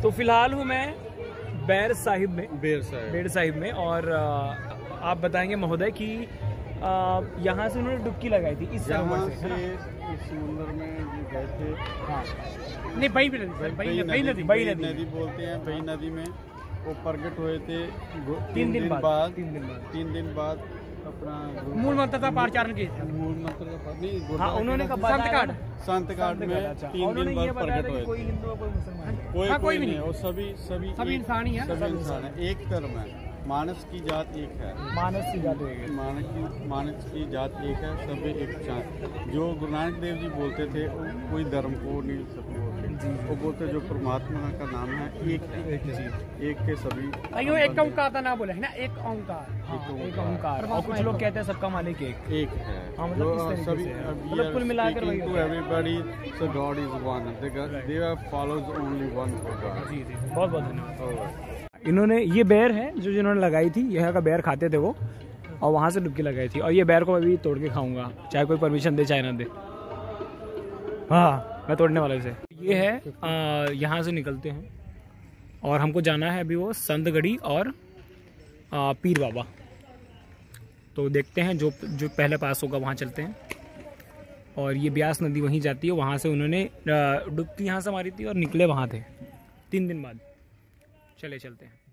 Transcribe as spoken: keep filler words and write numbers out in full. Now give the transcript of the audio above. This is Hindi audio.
तो फिलहाल हूँ मैं बैर साहिब में बेर साहिब बेर साहिब में और आ, आप बताएंगे महोदय कि यहाँ से उन्होंने डुबकी लगाई थी इस यहाँ से, से इस समुद्र में गए थे। हाँ नहीं बही नदी बही नदी बही नदी नदी बोलते हैं। बही नदी में वो प्रकट हुए थे तीन दिन बाद तीन दिन बाद तीन दिन बाद अपना मूल मंत्र का पारचारण की मूल मंत्र का नहीं। हाँ, उन्होंने संत काट संत काट में तीन दिन बाद प्रकट हुए। कोई हिंदू कोई मुसलमान कोई हाँ, कोई भी नहीं, वो सभी सभी सभी इंसान ही है। सभी इंसान है, एक धर्म है। मानस की जात एक है। मानस की जात एक है। मानस की मानस की जात एक है, सभी एक चांद। जो गुरु नानक देव जी बोलते थे वो कोई धर्म को नहीं सब बोलते, वो बोलते जो परमात्मा का नाम है एक है, एक के सभी। अयो एक ओंकार का नाम बोले है ना, एक ओंकार। हाँ, एक ओंकार। और कुछ लोग कहते हैं सबका मालिक एक एक है। हाँ, मतलब जो इस सभी तरीके से है। मतलब कुल मिलाकर वही to everybody so God is one, they follows only one for God. जी जी बहुत बहुत धन्यवाद। इन्होंने ये बेर है जो जिन्होंने लगाई थी, यह का बेर खाते थे वो और वहाँ से डुबकी लगाई थी। और ये बेर को मैं भी तोड़ के खाऊंगा, चाहे कोई परमिशन दे चाहे ना दे। हाँ मैं तोड़ने वाले से। ये है यहाँ से निकलते हैं और हमको जाना है अभी वो संतगढ़ी और आ, पीर बाबा। तो देखते हैं जो जो पहले पास होगा वहाँ चलते हैं। और ये ब्यास नदी वहीं जाती है, वहाँ से उन्होंने डुबकी यहाँ से मारी थी और निकले वहाँ थे तीन दिन बाद। चले चलते हैं।